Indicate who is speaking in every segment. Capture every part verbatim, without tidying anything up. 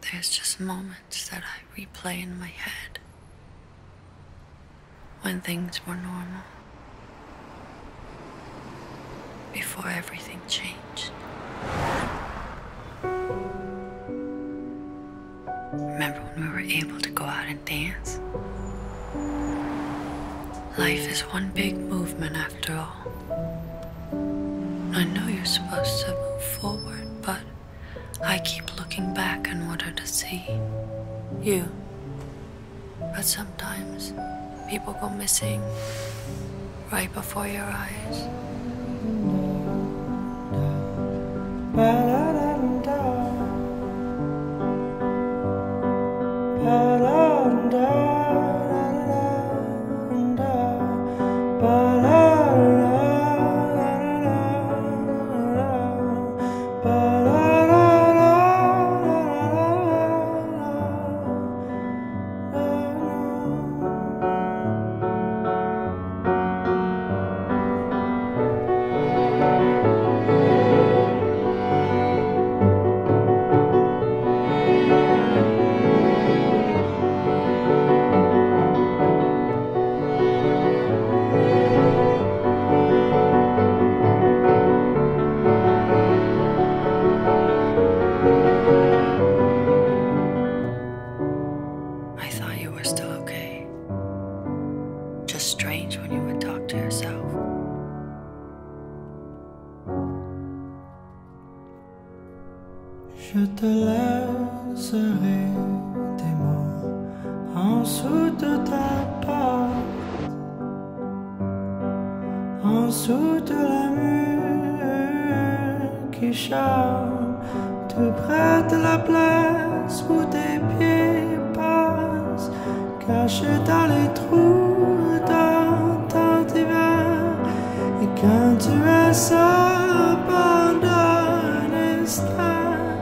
Speaker 1: There's just moments that I replay in my head when things were normal, before everything changed. Remember when we were able to go out and dance? Life is one big movement after all. I know you're supposed to move forward, but I keep looking back in order to see you. But sometimes people go missing right before your eyes.
Speaker 2: Je te laisserai des mots en dessous de ta porte, en dessous de la mur qui chante, tout près de la place où tes pieds passent, cachés dans les trous dans ton hiver. Et quand tu es seul pendant un instant,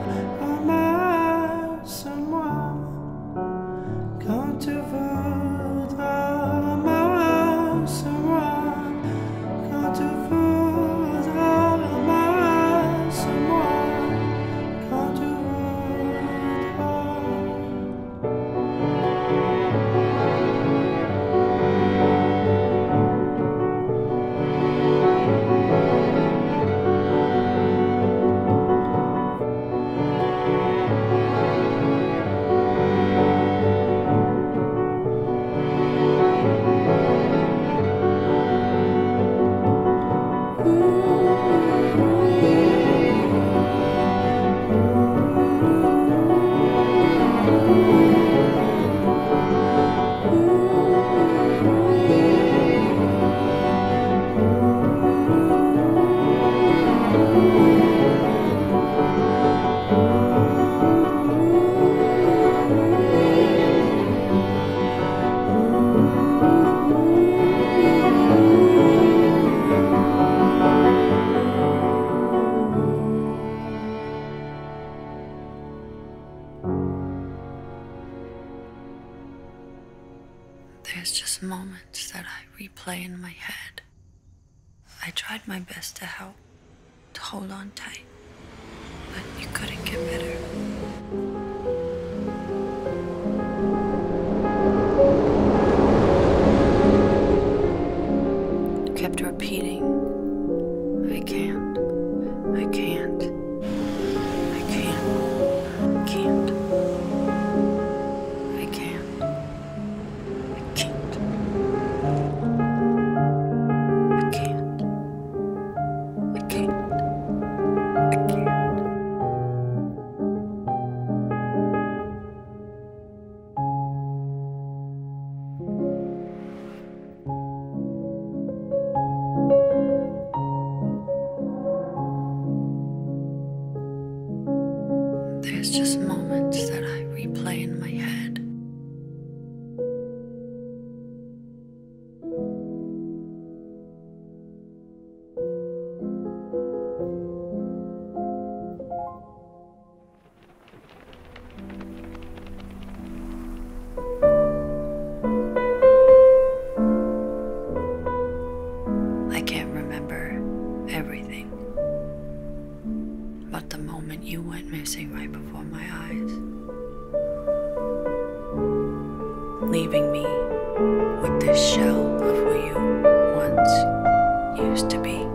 Speaker 1: There's just moments that I replay in my head. I tried my best to help, to hold on tight, but you couldn't get better. You kept repeating, I can't, I can't, I can't, I can't. There's just moments that I replay in my head. I can't remember everything, but the moment you went missing right before my eyes, leaving me with this shell of who you once used to be.